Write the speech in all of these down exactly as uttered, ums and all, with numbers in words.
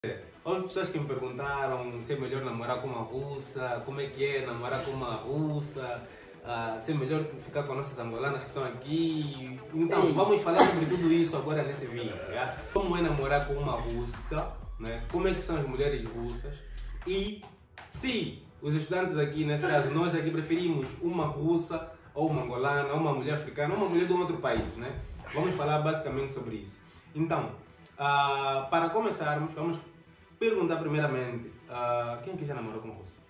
Houve pessoas que me perguntaram se é melhor namorar com uma russa, como é que é namorar com uma russa, uh, se é melhor ficar com nossas angolanas que estão aqui. Então, Ei. vamos falar sobre tudo isso agora nesse vídeo. Já? Como é namorar com uma russa, né? Como é que são as mulheres russas e se os estudantes aqui, nesse caso, nós aqui preferimos uma russa ou uma angolana, ou uma mulher africana, ou uma mulher de um outro país, né? Vamos falar basicamente sobre isso. Então, uh, para começarmos, vamos perguntar primeiramente, uh, quem aqui já namorou com uma russa?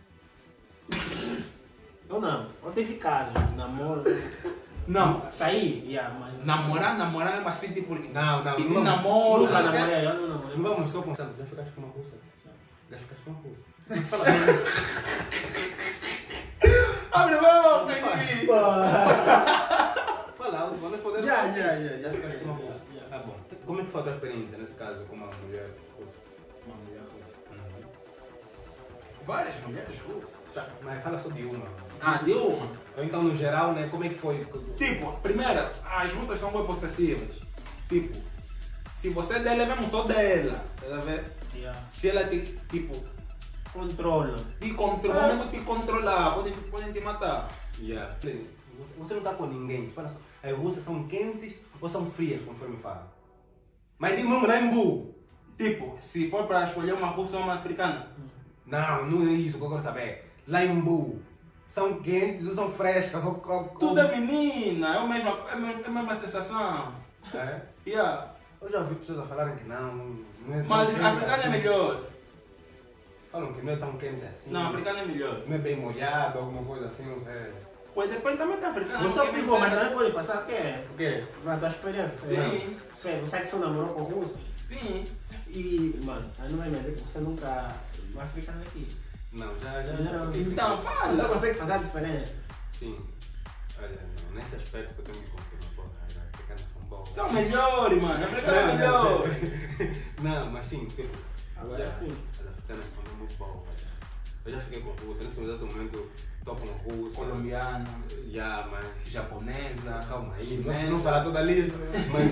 Eu não, pode ter ficado, namoro. Não, sair, yeah, mas... namorar, namorar é assim tipo. Não, não, pedir não. namoro, Nunca não sei o quê. namorei, eu não namorei. Não vamos só pensando, já ficaste com uma russa? Já ficaste com uma russa? Fala Abre a boca, Henrique! Fala alto, nós podemos... Já, já, já, Já ficaste com uma russa? Tá bom. Como é que foi a tua experiência nesse caso com uma mulher russa? Uma mulher russa. Várias mulheres russas. Tá, mas fala só de uma. Ah, de uma. Ou então no geral, né? Como é que foi? Tipo, primeiro, as russas são bem possessivas. Tipo, se você é dela, é mesmo só dela. Tá vendo? Yeah. Se ela te, tipo, Controla. te controla, mesmo te controlar, podem, podem te matar. Yeah. Você, você não tá com ninguém. Fala só, as russas são quentes ou são frias, conforme fala? Mas diga mesmo, não é embu. Tipo, se for para escolher uma russa ou uma africana. Não, não é isso que eu quero saber. Lá em Bu, são quentes ou são frescas? Ou, ou, Tudo é menina, é a mesma, é a mesma, é a mesma sensação. É? Yeah. Eu já ouvi pessoas a falarem que não, não é Mas tão quente a africana assim. é melhor. Falam que não é tão quente assim. Não, a africana é melhor. Não é bem molhado, alguma coisa assim, não sei. Pois depois também tem africana. Você não é quer pivô, mas dizer- também pode passar o quê? O quê? Na tua experiência, sei Sim. lá. Você, você é que só namorou com russo? Sim. E, mano, aí não vai me dizer que você nunca... Uma africana aqui. Não, já, já, já Então, fiquei- Então, Você fala. consegue fazer a diferença? Sim. Olha, não, nesse aspecto eu tenho que confirmar, porra, as africanas são boas. São melhores, mano. A africana é melhor. Não, mas sim, tipo, Agora já, sim. as africanas são muito boas. Eu já fiquei com russa, nesse exato momento estou com russa. Colombiana, Já, mas japonesa, calma aí, chinesa. não, não falar toda a lista, mas